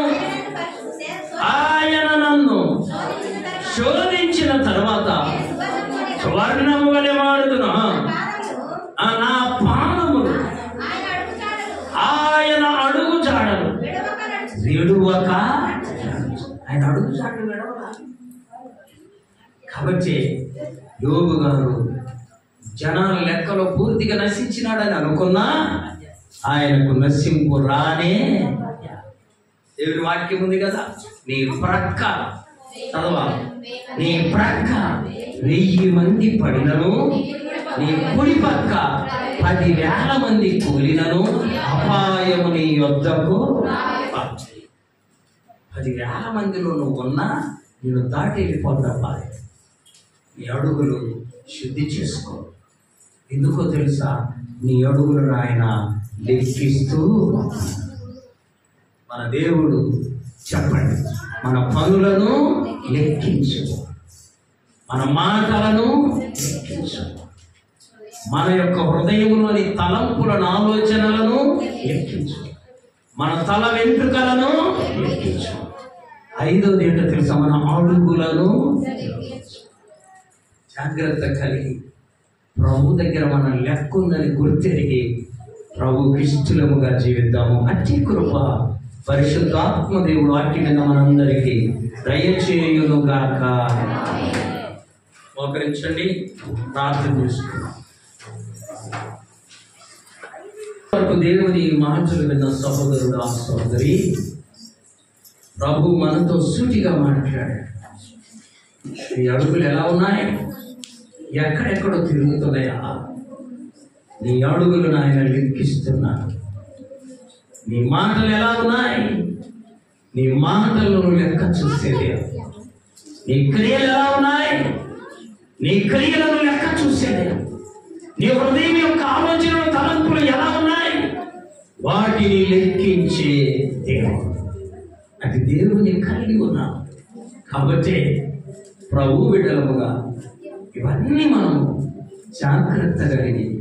ఆయన నన్ను శోధించిన తర్వాత స్వర్ణము వలె మారుదును. నా పాదములు ఆయన అడుగు జాడలు విడువక. ఆయన అడుగు జాడలు విడవక. కాబట్టి యోబు గారు జనాల లెక్కలో పూర్తిగా నశించినాడని అనుకున్నా ఆయనకు నశింపు రానే. దేవుని వాక్యం ఉంది కదా, నీ ప్రక్క చదవాలి, నీ ప్రక్క 1000 మంది పడినను, నీ కుడి పక్క 10,000 మంది కూలినను అపాయము నీ యొద్దకు. 10,000 మందిలో నువ్వు ఉన్నా నేను దాటి వెళ్ళిపోతావా? నీ అడుగులు శుద్ధి చేసుకో. ఎందుకో తెలుసా? నీ అడుగులను ఆయన లెక్కిస్తూ. మన దేవుడు చెప్పండి, మన పనులను లెక్కించు, మన మాటలను లెక్కించు, మన యొక్క హృదయంలోని తలంపులను ఆలోచనలను లెక్కించు, మన తల వెంట్రుకలను లెక్కించు. 5వది ఏంటో తెలుసా? మన అడుగులను జాగ్రత్త కలిగి ప్రభు దగ్గర మన లెక్క ఉందని గుర్తెరిగి ప్రభుకి ఇష్టముగా జీవిద్దాము. అట్టి కృప పరిశుద్ధాత్మ దేవుడు వాక్యంగా మనందరికీ దయచేయునుగాక. మోకరించండి, ప్రార్థన చేసుకుందాం. దేవుని మాటలు విన్న సహోదరుడు, ఆ సహోదరి, ప్రభు మనతో సూటిగా మాట్లాడాడు. నీ అడుగులు ఎలా ఉన్నాయి? ఎక్కడెక్కడో తిరుగుతున్నాయా? నీ అడుగులు ఆయన లెక్కిస్తున్నా. నీ మాటలు ఎలా ఉన్నాయి? నీ మాటలను లెక్క చూసేదే. నీ క్రియలు ఎలా ఉన్నాయి? నీ క్రియలను లెక్క చూసేదే. నీ హృదయం యొక్క ఆలోచనలు, తలంపులు ఎలా ఉన్నాయి? వాటిని లెక్కించే దేవుడు. అది దేవుని కలిగి ఉన్నాం కాబట్టి ప్రభు బిడ్డలముగా ఇవన్నీ మనము జాగ్రత్తగా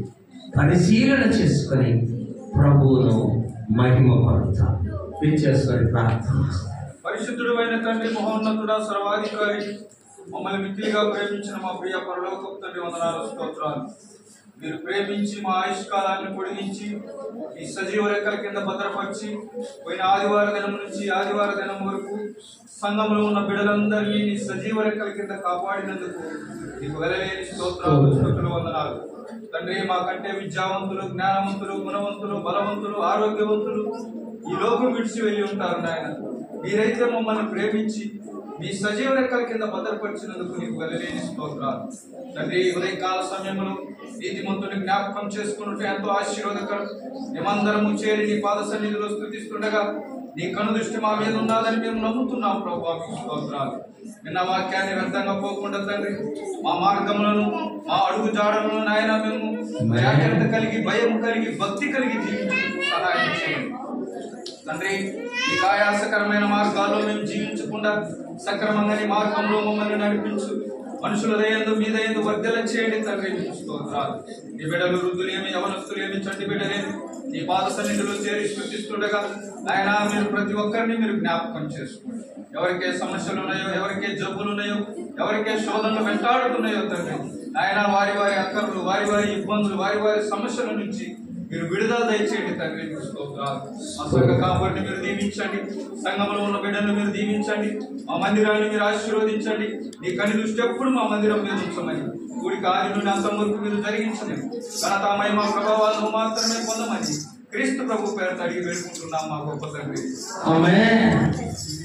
పరిశీలన చేసుకొని ప్రభువును మహిమపరుతాం. పిచ్చేశ్వరి ప్రార్థన. పరిశుద్ధుడు అయిన తండ్రి, మహోన్నతుడా, సర్వాధికారి, మమ్మల్ని మిక్కిలిగా ప్రేమించిన మా ప్రియ పరలోకపు తండ్రి, వందనాలు, స్తోత్రాలు. మీరు ప్రేమించి మా ఆయుష్కాలాన్ని పొడిగించి ఈ సజీవ రెక్కల కింద భద్రపరిచి పోయిన ఆదివార దినం నుంచి ఆదివార దినం వరకు సంఘంలో ఉన్న బిడ్డలందరినీ నీ సజీవ రెక్కల కింద కాపాడినందుకు నీకు వెలలేని స్తోత్రాలు, స్తుతులు, వందనాలు. తండ్రి, మాకంటే విద్యావంతులు, జ్ఞానవంతులు, గుణవంతులు, బలవంతులు, ఆరోగ్యవంతులు ఈ లోకం విడిచి వెళ్ళి ఉంటారు నాయన. మీరైతే మమ్మల్ని ప్రేమించి మీ సజీవ రెక్కల కింద భద్రపరిచినందుకు నీకు వెలలేని స్తోత్రాలు. తండ్రి, ఉదయకాల సమయంలో నీతిమంతుని జ్ఞాపకం చేసుకున్నట్టు ఎంతో ఆశీర్వాదకరం. మేమందరము చేరి నీ పాద సన్నిధిలో స్తుతిస్తుండగా నీ కను దృష్టి మా మీద ఉన్నదని మేము నమ్ముతున్నాం. ప్రభువా, మీకు స్తోత్రాలు. నిన్న వాక్యాన్ని వ్యర్థంగా పోకుండా తండ్రి, మా మార్గములను, మా అడుగు జాడలను నాయన మేము జాగ్రత్త కలిగి, భయం కలిగి, భక్తి కలిగి జీవించుటకు సహాయం చేయండి తండ్రి. ఈ ఆయాసకరమైన మార్గాల్లో మేము జీవించకుండా సక్రమంగా నీ మార్గంలో మమ్మల్ని నడిపించు. మనుషుల దయందు మీ దయందు వర్ధల చేయండి తండ్రి, మీకు స్తోత్రాలు. నీ బిడ్డలు, వృద్ధులేమి, యవనస్తులేమి, చంటి బిడ్డలేమి నీ పాద సన్నిధిలో చేరి స్తుతిస్తుండగా ఆయన మీరు ప్రతి ఒక్కరిని మీరు జ్ఞాపకం చేసుకోండి. ఎవరికే సమస్యలు ఉన్నాయో, ఎవరికే జబ్బులు ఉన్నాయో, ఎవరికే శోధనలు వెంటాడుతున్నాయో తండ్రి, ఆయన వారి వారి అక్కర్లు, వారి వారి ఇబ్బందులు, వారి వారి సమస్యల నుంచి మీరు విడుదల దయచేయండి తండ్రి, మీకు స్తోత్రాలు. మా సంఘ కాపాడిని మీరు దీవించండి. సంఘంలో ఉన్న బిడ్డలను మీరు దీవించండి. మా మందిరాన్ని మీరు ఆశీర్వదించండి. నీ కని దృష్టి ఎప్పుడు మా మందిరం మీద ఉంచమని, కూడిక ఆది నుండి అంతం వరకు మీరు జరిగించండి. ఘనత, మహిమ, ప్రభావాలను మాత్రమే పొందమని క్రీస్తు ప్రభు పేరుతో అడిగి వేడుకుంటున్నాం మా గొప్ప తండ్రి. ఆమేన్.